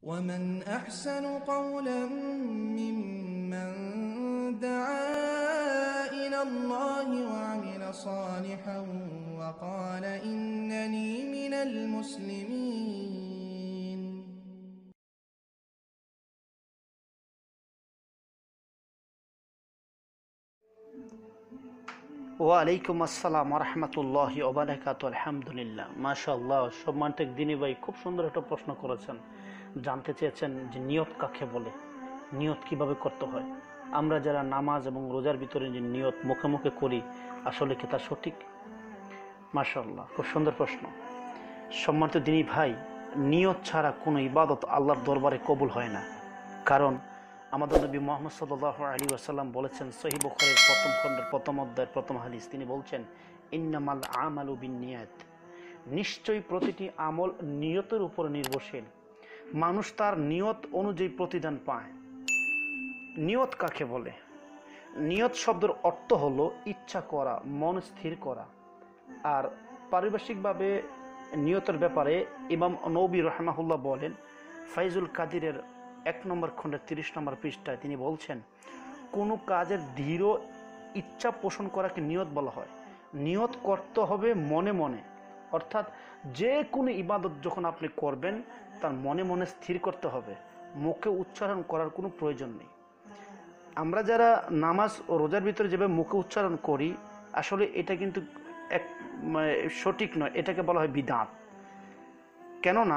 ومن أحسن قولا ممن دعا إلى الله وعمل صالحا وقال إنني من المسلمين. ওয়ালাইকুম আসসালাম রহমতুল্লাহি ওয়া বারাকাতুহু। আলহামদুলিল্লাহ, মাশাআল্লাহ। সম্মানিত দিনী ভাই খুব সুন্দর একটা প্রশ্ন করেছেন, জানতে চেয়েছেন যে নিয়ত কাকে বলে, নিয়ত কিভাবে করতে হয়। আমরা যারা নামাজ এবং রোজার ভিতরে যে নিয়ত মুখে মুখে করি, আসলে কি তা সঠিক? মাশাআল্লাহ, খুব সুন্দর প্রশ্ন। সম্মানিত দিনী ভাই, নিয়ত ছাড়া কোনো ইবাদত আল্লাহর দরবারে কবুল হয় না। কারণ আমাদের নবী মুহাম্মদ সাল্লাল্লাহু আলাইহি ওয়াসাল্লাম বলেছেন, সহিহ বুখারীর প্রথম খণ্ডের প্রথম অধ্যায়ের প্রথম হাদিস, তিনি বলছেন, ইন্নামাল আমালু বিন্নিয়াত, নিশ্চয়ই প্রতিটি আমল নিয়তের উপর নির্ভরশীল। মানুষ তার নিয়ত অনুযায়ী প্রতিদান পায়। নিয়ত কাকে বলে? নিয়ত শব্দের অর্থ হলো ইচ্ছা করা, মন স্থির করা। আর পারিভাষিকভাবে নিয়তের ব্যাপারে ইমাম নবী রাহিমাহুল্লাহ বলেন, ফাইজুল কাদিরের 1 নম্বর খণ্ডের 30 নম্বর পৃষ্ঠায় তিনি বলছেন, কোনো কাজের দৃঢ় ইচ্ছা পোষণ করাকে নিয়ত বলা হয়। নিয়ত করতে হবে মনে মনে, অর্থাৎ যে কোনো ইবাদত যখন আপনি করবেন তার মনে মনে স্থির করতে হবে, মুখে উচ্চারণ করার কোনো প্রয়োজন নেই। আমরা যারা নামাজ ও রোজার ভিতরে যেভাবে মুখে উচ্চারণ করি, আসলে এটা কিন্তু সঠিক নয়, এটাকে বলা হয় বিদআত। কেননা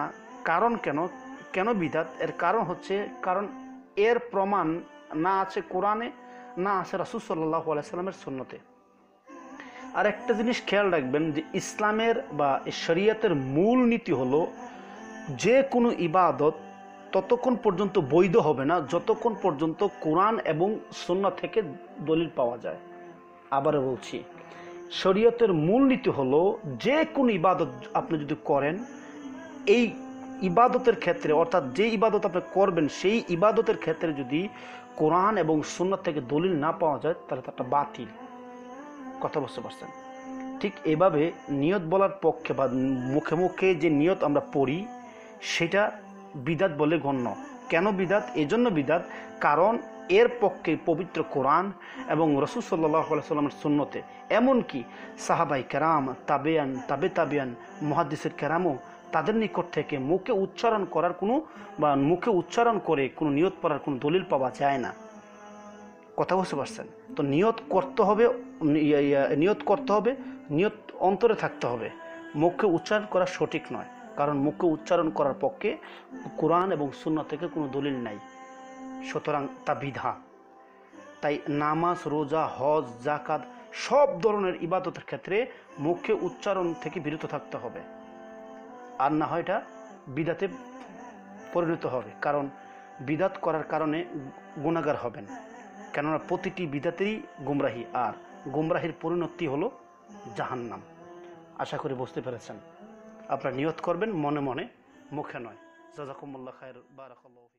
কেন বিদআত? এর কারণ হচ্ছে, কারণ এর প্রমাণ না আছে কোরআনে, না আছে রাসূল সাল্লাল্লাহু আলাইহি সাল্লামের সুন্নতে। আর একটা জিনিস খেয়াল রাখবেন যে ইসলামের বা শরীয়তের মূল নীতি হলো, যে কোনো ইবাদত ততক্ষণ পর্যন্ত বৈধ হবে না যতক্ষণ পর্যন্ত কোরআন এবং সুন্নাহ থেকে দলিল পাওয়া যায়। আবারও বলছি, শরীয়তের মূল নীতি হলো, যে কোনো ইবাদত আপনি যদি করেন, এই ইবাদতের ক্ষেত্রে, অর্থাৎ যে ইবাদত আপনি করবেন সেই ইবাদতের ক্ষেত্রে যদি কোরআন এবং সুন্নাহ থেকে দলিল না পাওয়া যায়, তাহলে তাটা বাতিল। কথা বুঝতে পারছেন? ঠিক এভাবে নিয়ত বলার পক্ষে বা মুখে মুখে যে নিয়ত আমরা পড়ি, সেটা বিদআত বলে গণ্য। কেন বিদআত? এজন্য বিদআত কারণ এর পক্ষে পবিত্র কোরআন এবং রাসূল সাল্লাল্লাহু আলাইহি সাল্লামের সুন্নতে, এমনকি সাহাবায়ে কেরাম, তাবেয়ান, মুহাদ্দিসের কেরামও তাদের নিকট থেকে মুখে উচ্চারণ করার মুখে উচ্চারণ করে কোনো নিয়ত পড়ার কোনো দলিল পাওয়া যায় না। কথা বুঝতে পারছেন? তো নিয়ত করতে হবে, নিয়ত অন্তরে থাকতে হবে। মুখে উচ্চারণ করা সঠিক নয়, কারণ মুখে উচ্চারণ করার পক্ষে কোরআন এবং সুন্নাহ থেকে কোনো দলিল নাই, সুতরাং তা বিদআত। তাই নামাজ, রোজা, হজ, যাকাত সব ধরনের ইবাদতের ক্ষেত্রে মুখে উচ্চারণ থেকে বিরত থাকতে হবে, আর না হয় এটা বিদআতে পরিণত হবে। কারণ বিদআত করার কারণে গুনাহগার হবেন, কেননা প্রতিটি বিদআতেরই গুমরাহি, আর গুমরাহির পরিণতি হলো জাহান্নাম। আশা করি বুঝতে পেরেছেন। আপনারা নিয়ত করবেন মনে মনে, মুখে নয়। জাযাকুমুল্লাহ খায়র, বারাকাল্লাহু।